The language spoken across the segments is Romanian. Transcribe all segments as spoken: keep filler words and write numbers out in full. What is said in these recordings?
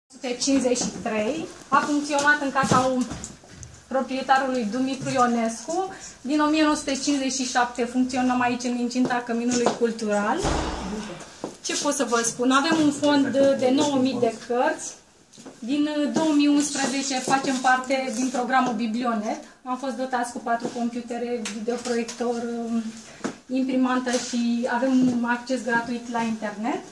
o sută cincizeci și trei a funcționat în casa proprietarului Dumitru Ionescu. Din o mie nouă sute cincizeci și șapte funcționăm aici în incinta Căminului Cultural. Ce pot să vă spun? Avem un fond de nouă mii de cărți. Din două mii unsprezece facem parte din programul Biblionet. Am fost dotați cu patru computere, videoproiector, imprimantă și avem acces gratuit la internet.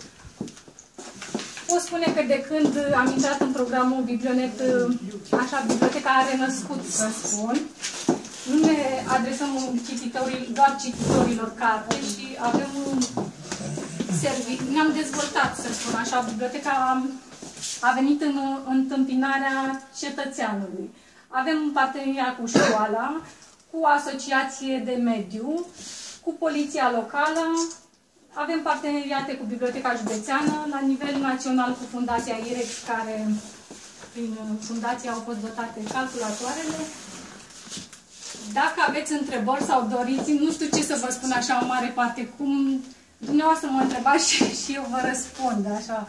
Pot spune că de când am intrat în programul Biblionet, așa, biblioteca a renăscut, să spun. Nu ne adresăm cititorii, doar cititorilor carte și avem un serviciu. Ne-am dezvoltat, să spun așa. Biblioteca a venit în întâmpinarea cetățeanului. Avem un parteneriat cu școala, cu asociație de mediu, cu poliția locală. Avem parteneriate cu Biblioteca Județeană, la nivel național cu Fundația IREX, care prin fundație au fost dotate calculatoarele. Dacă aveți întrebări sau doriți, nu știu ce să vă spun așa o mare parte, cum dumneavoastră mă întrebați și, și eu vă răspund, așa.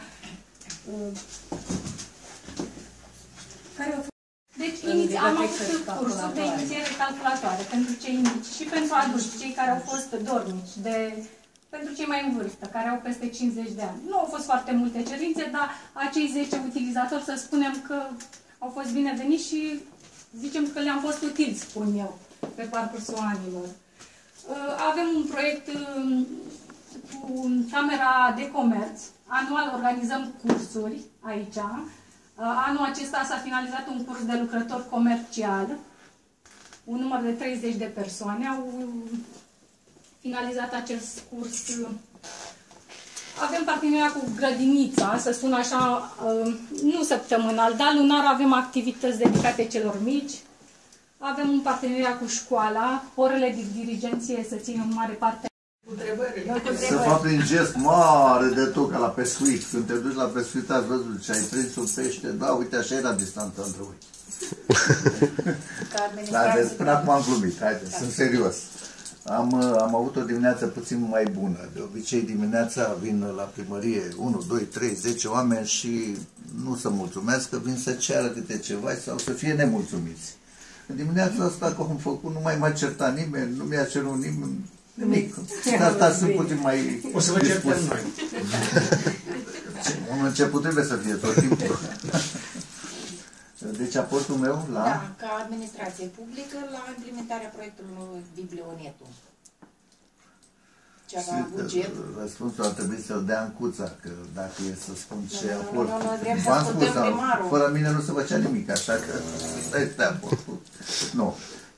Care au fost? Deci iniți, am avut cursuri de inițiere calculatoare pentru cei mici și pentru adulți, cei care au fost dornici, de... pentru cei mai în vârstă, care au peste cincizeci de ani. Nu au fost foarte multe cerințe, dar acei zece utilizatori, să spunem că au fost bineveniți și zicem că le-am fost utili, spun eu, pe parcursul anilor. Avem un proiect cu Camera de Comerț. Anual organizăm cursuri aici. Anul acesta s-a finalizat un curs de lucrător comercial. Un număr de treizeci de persoane au finalizat acest curs. Avem parteneria cu grădinița, să spun așa, nu săptămânal, dar lunar avem activități dedicate celor mici. Avem un parteneria cu școala, orele de dirigenție să țin în mare parte. Să fac prin gest mare de tot, ca la pescuit. Când te duci la pescuit, ați văzut ce ai prins un pește, da, uite, așa era distanța între voi. Dar până acum am glumit, haide, sunt serios. Am, am avut o dimineață puțin mai bună. De obicei dimineața vin la primărie unu, doi, trei, zece oameni și nu să mulțumesc, că vin să ceară câte ceva sau să fie nemulțumiți. În dimineața asta, că am făcut, nu mai m-a certat nimeni, nu mi-a cerut nimeni nimic. De asta sunt puțin mai... O să vă certăm noi. Un început trebuie să fie tot timpul. Deci aportul meu la... Da, ca administrație publică la implementarea proiectului Biblionetul. Ceva buget. Răspunsul ar trebui să-l dea în cuța, că dacă e să spun ce nu, aport... Nu, nu, nu, vrem să ascultăm primarul. Fără mine nu se făcea nimic, așa că este aportul. Nu.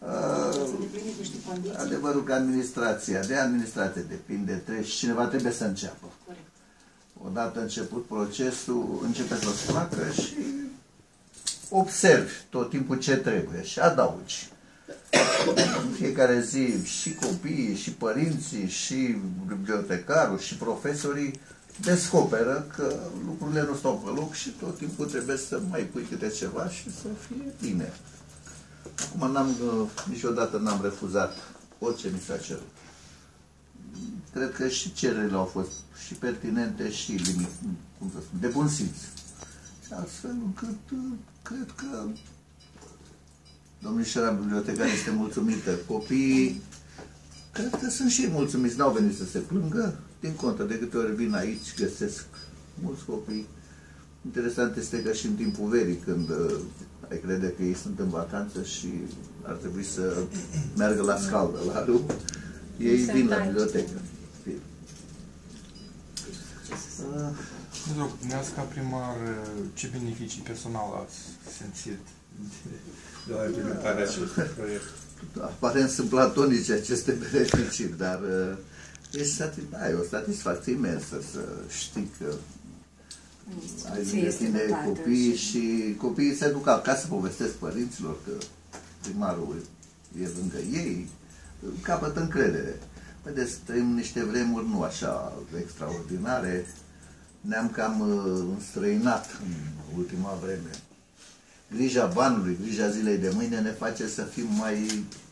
Uh, adevărul că administrația, de administrație depinde, trebuie, și cineva trebuie să înceapă. Corect. Odată început procesul, începe să-ți placă și observi tot timpul ce trebuie și adaugi. În fiecare zi și copiii, și părinții, și bibliotecarul, și profesorii descoperă că lucrurile nu stau pe loc și tot timpul trebuie să mai pui câte ceva și să fie bine. Acum n-am, niciodată n-am refuzat orice mi s-a cerut. Cred că și cererile au fost și pertinente și limit, cum să spun, de bun simț. Și astfel încât cred că domnișoara bibliotecară este mulțumită. Copiii, cred că sunt și ei mulțumiți, n-au venit să se plângă. Din contră, de câte ori vin aici, găsesc mulți copii. Interesant este că și în timpul verii, când ai crede că ei sunt în vacanță și ar trebui să meargă la scaldă, la râu, ei vin la bibliotecă. Dumneavoastră, ca primar, ce beneficii personal ați simțit de la implementarea acestui proiect? Aparent sunt platonice aceste beneficii, dar este, ai o satisfacție imensă să știi că ai lângă tine copii și copiii se duc acasă, povestesc părinților că primarul e lângă ei, capătă încredere. Vedeți, trăim niște vremuri nu așa extraordinare, ne-am cam înstrăinat în ultima vreme. Grija banului, grija zilei de mâine ne face să fim mai